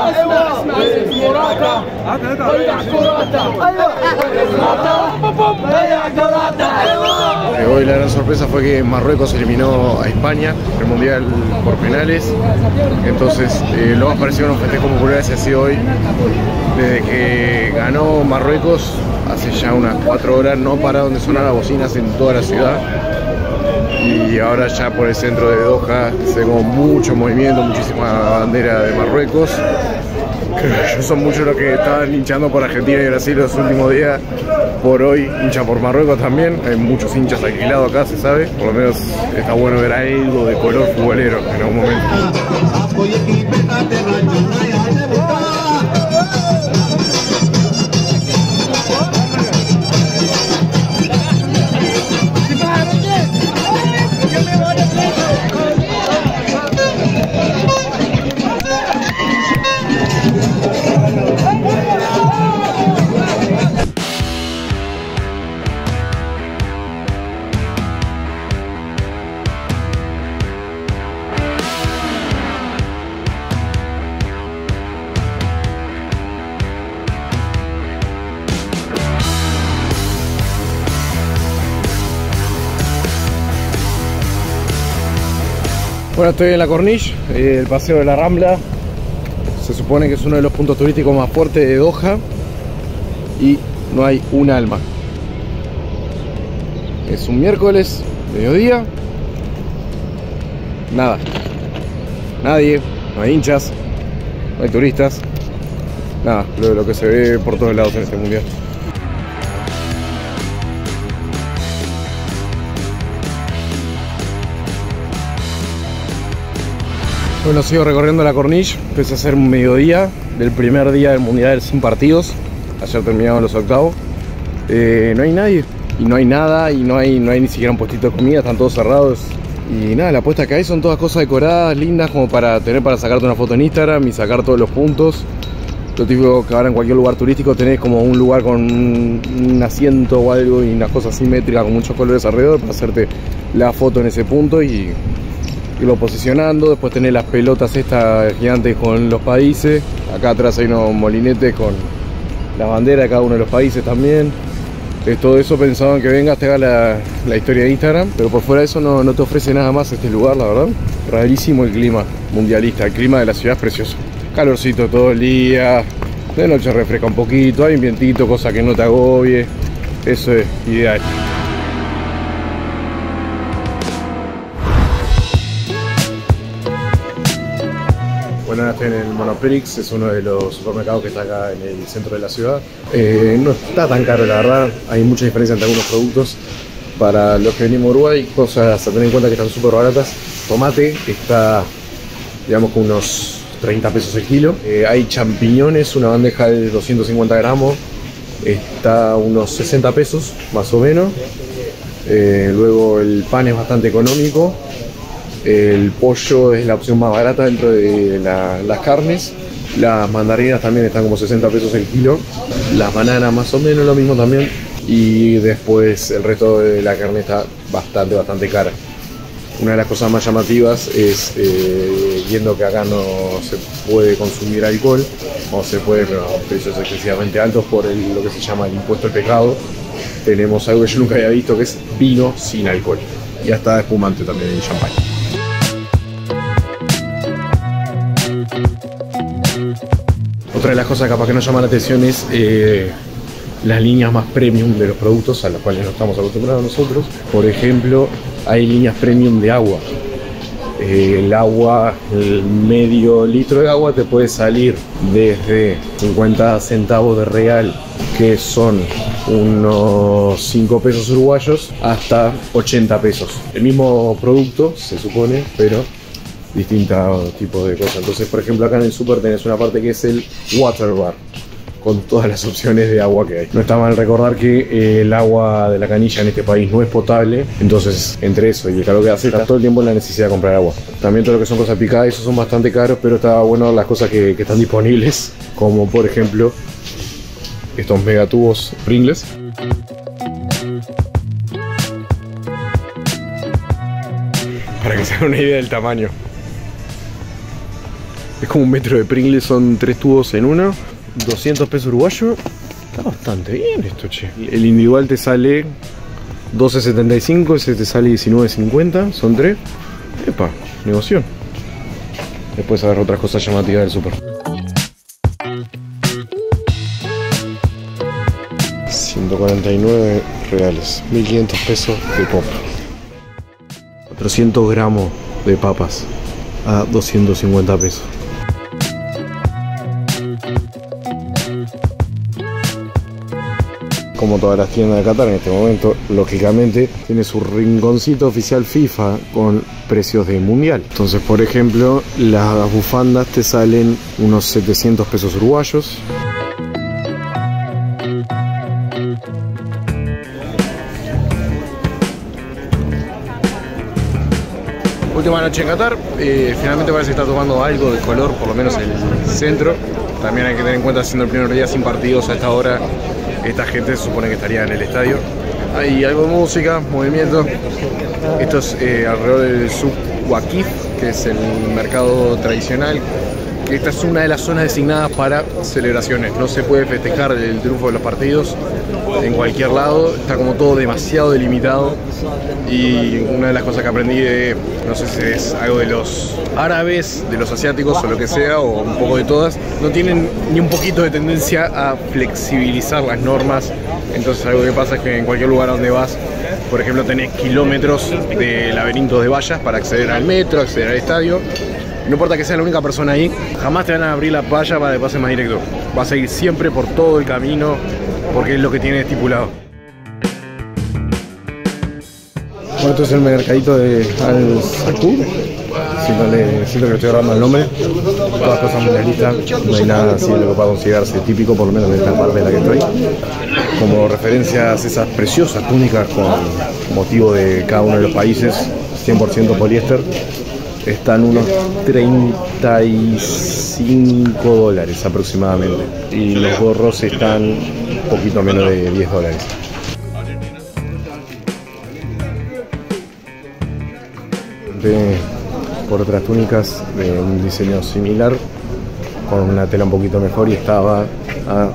Hoy la gran sorpresa fue que Marruecos eliminó a España en el Mundial por penales. Entonces lo más parecido a un festejo popular se ha sido hoy. Desde que ganó Marruecos, hace ya unas 4 horas, no pararon de sonar las bocinas en toda la ciudad. Y ahora ya por el centro de Doha se ve como mucho movimiento, muchísima bandera de Marruecos. Creo que son muchos los que estaban hinchando por Argentina y Brasil los últimos días. Por hoy hinchan por Marruecos también. Hay muchos hinchas alquilados acá, se sabe. Por lo menos está bueno ver algo de color futbolero en algún momento. Bueno, estoy en la Corniche, el paseo de la Rambla. Se supone que es uno de los puntos turísticos más fuertes de Doha y no hay un alma. Es un miércoles, mediodía. Nada. Nadie, no hay hinchas, no hay turistas. Nada, lo que se ve por todos lados en este mundial. Bueno, sigo recorriendo la Corniche. Empecé a hacer un mediodía del primer día del mundial sin partidos. Ayer terminaron los octavos. No hay nadie y no hay nada y no hay ni siquiera un puestito de comida, están todos cerrados. Y nada, la puesta que hay son todas cosas decoradas, lindas, como para tener para sacarte una foto en Instagram y sacar todos los puntos. Lo típico que ahora en cualquier lugar turístico tenés como un lugar con un asiento o algo y una cosa simétrica con muchos colores alrededor para hacerte la foto en ese punto y irlo posicionando. Después tenés las pelotas estas gigantes con los países. Acá atrás hay unos molinetes con la bandera de cada uno de los países también. Todo eso pensado en que vengas, te haga la historia de Instagram, pero por fuera de eso no te ofrece nada más este lugar, la verdad. Rarísimo el clima mundialista, el clima de la ciudad es precioso. Calorcito todo el día, de noche refresca un poquito, hay un vientito, cosa que no te agobie. Eso es ideal. Bueno, ahora estoy en el Monoprix, es uno de los supermercados que está acá en el centro de la ciudad. No está tan caro, la verdad, hay mucha diferencia entre algunos productos. Para los que venimos a Uruguay, cosas a tener en cuenta que están súper baratas. Tomate está, digamos, con unos 30 pesos el kilo. Hay champiñones, una bandeja de 250 gramos, está a unos 60 pesos, más o menos. Luego el pan es bastante económico. El pollo es la opción más barata dentro de las carnes. Las mandarinas también están como 60 pesos el kilo. Las bananas más o menos lo mismo también. Y después el resto de la carne está bastante cara. Una de las cosas más llamativas es, viendo que acá no se puede consumir alcohol, o se puede, pero a precios excesivamente altos por lo que se llama el impuesto al pecado, tenemos algo que yo nunca había visto, que es vino sin alcohol. Y hasta espumante también y champán. Otra de las cosas capaz que nos llama la atención es las líneas más premium de los productos a los cuales no estamos acostumbrados nosotros. Por ejemplo, hay líneas premium de agua. El agua, el medio litro de agua te puede salir desde 50 centavos de real, que son unos 5 pesos uruguayos, hasta 80 pesos. El mismo producto, se supone, pero distintos tipos de cosas. Entonces, por ejemplo, acá en el super tenés una parte que es el water bar, con todas las opciones de agua que hay. No está mal recordar que el agua de la canilla en este país no es potable, entonces entre eso y el calor que hace, estás todo el tiempo en la necesidad de comprar agua. También todo lo que son cosas picadas, esos son bastante caros, pero está bueno las cosas que están disponibles, como por ejemplo estos megatubos Pringles. Para que se hagan una idea del tamaño. Es como un metro de Pringles, son 3 tubos en uno. 200 pesos uruguayos. Está bastante bien esto, che. El individual te sale 12.75, ese te sale 19.50, son 3. Epa, negocio. Después agarro otras cosas llamativas del super. 149 reales, 1500 pesos de pop. 400 gramos de papas a 250 pesos. Como todas las tiendas de Qatar en este momento, lógicamente tiene su rinconcito oficial FIFA con precios de mundial. Entonces, por ejemplo, las bufandas te salen unos 700 pesos uruguayos. Última noche en Qatar, finalmente parece que está tomando algo de color, por lo menos el centro. También hay que tener en cuenta, siendo el primer día sin partidos a esta hora, esta gente se supone que estaría en el estadio. Hay algo de música, movimiento. Esto es alrededor del Souk Waqif, que es el mercado tradicional. Esta es una de las zonas designadas para celebraciones. No se puede festejar el triunfo de los partidos en cualquier lado. Está como todo demasiado delimitado. Y una de las cosas que aprendí de, no sé si es algo de los árabes, de los asiáticos o lo que sea, o un poco de todas, no tienen ni un poquito de tendencia a flexibilizar las normas. Entonces algo que pasa es que en cualquier lugar donde vas, por ejemplo, tenés kilómetros de laberintos de vallas para acceder al metro, acceder al estadio. No importa que sea la única persona ahí, jamás te van a abrir la valla para que pases más directo. Vas a ir siempre por todo el camino, porque es lo que tiene estipulado. Bueno, esto es el mercadito de Al Sakur. Siento que estoy agarrando el nombre. Todas cosas mundialistas. No hay nada así de lo que pueda considerarse típico, por lo menos de esta parte de la que estoy. Como referencias, esas preciosas túnicas con motivo de cada uno de los países, 100% poliéster. Están unos 35 dólares aproximadamente. Y los gorros están un poquito menos de 10 dólares. Por otras túnicas de un diseño similar, con una tela un poquito mejor, y estaba a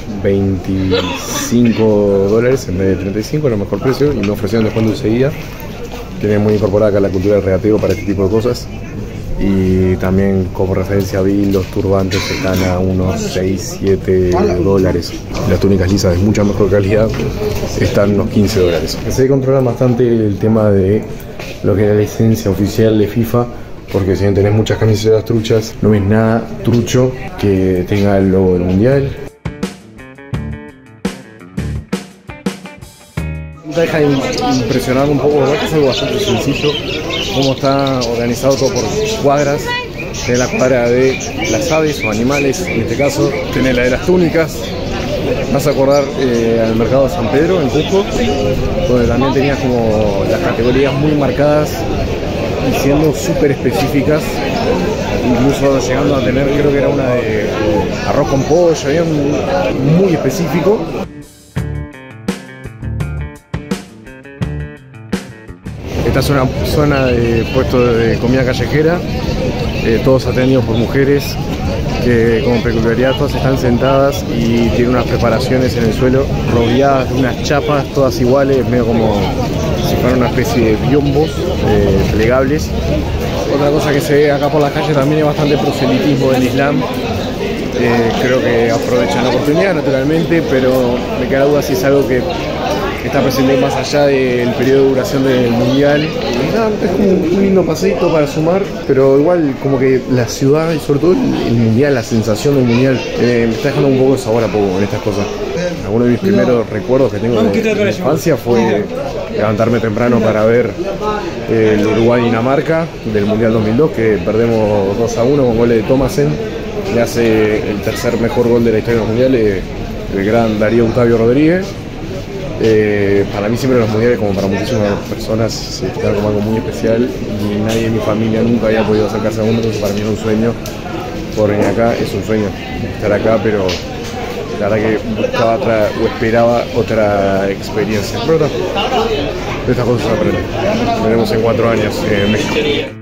25 dólares en vez de 35, a lo mejor precio, y me ofrecieron descuento enseguida. Tiene muy incorporada acá la cultura del regateo para este tipo de cosas. Y también como referencia vi los turbantes están a unos 6-7 dólares. Las túnicas lisas de mucha mejor calidad están unos 15 dólares. Se controla bastante el tema de lo que era la licencia oficial de FIFA, porque si bien tenés muchas camisetas truchas, no ves nada trucho que tenga el logo del mundial. Deja impresionar un poco, ¿verdad? Que es algo bastante sencillo, cómo está organizado todo por cuadras. Tenés la cuadra de las aves o animales, en este caso tenés la de las túnicas. Vas a acordar al mercado de San Pedro en Cusco, donde también tenías como las categorías muy marcadas y siendo súper específicas, incluso llegando a tener, creo que era una de arroz con pollo, había muy específico. Esta es una zona de puestos de comida callejera, todos atendidos por mujeres, que como peculiaridad todas están sentadas y tienen unas preparaciones en el suelo rodeadas de unas chapas todas iguales, medio como si fueran una especie de biombos plegables. Otra cosa que se ve acá por la calle también es bastante proselitismo del Islam. Creo que aprovechan la oportunidad naturalmente, pero me queda duda si es algo que está presente más allá del periodo de duración del mundial. Es como un lindo paseito para sumar, pero igual como que la ciudad y sobre todo el mundial, la sensación del mundial, me está dejando un poco de sabor a poco con estas cosas. Uno de mis primeros recuerdos que tengo de mi infancia fue levantarme temprano para ver el Uruguay-Dinamarca del mundial 2002, que perdemos 2-1 con goles de Thomasen. Le hace el tercer mejor gol de la historia de los mundiales el gran Darío Octavio Rodríguez. Para mí siempre los mundiales, como para muchísimas personas, se quedan como algo muy especial, y nadie de mi familia nunca había podido acercarse a uno, entonces para mí era un sueño por venir acá. Es un sueño estar acá, pero la verdad que buscaba otra o esperaba otra experiencia. Pero de estas cosas se aprenden. Nos veremos en 4 años en México.